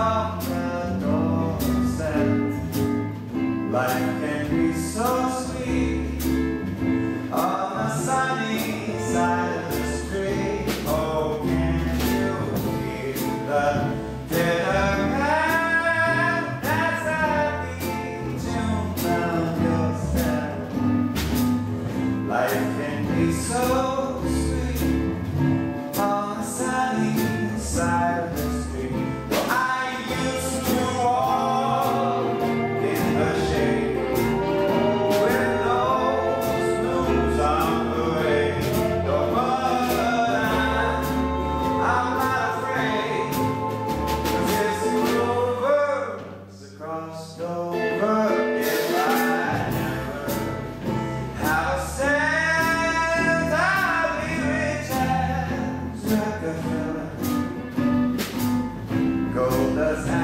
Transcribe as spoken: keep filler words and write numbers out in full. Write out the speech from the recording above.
on the doorstep. Life can be so sweet on the sunny side of the street. Oh, can you hear the dinner bell? That's a happy tune round your step. Life can be so sweet on the sunny side of the street. Well, I used to walk in the shade with those blues on parade. No, but I'm, I'm not afraid, 'cause it's Rover's crossed over. If I never have a cent, I'll be rich as Rockefeller. Gold does